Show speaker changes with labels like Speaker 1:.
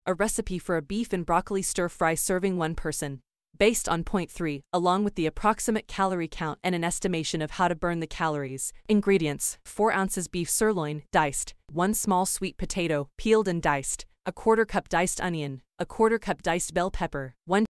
Speaker 1: a recipe for a beef and broccoli stir-fry serving one person. Based on point 3, along with the approximate calorie count and an estimation of how to burn the calories. Ingredients: 4 ounces beef sirloin, diced, 1 small sweet potato, peeled and diced, a 1/4 cup diced onion, a 1/4 cup diced bell pepper, 1